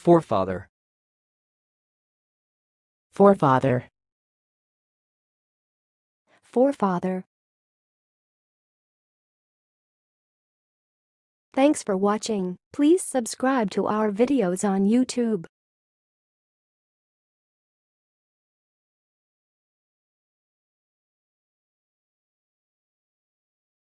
Forefather. Forefather. Forefather. Thanks for watching. Please subscribe to our videos on YouTube.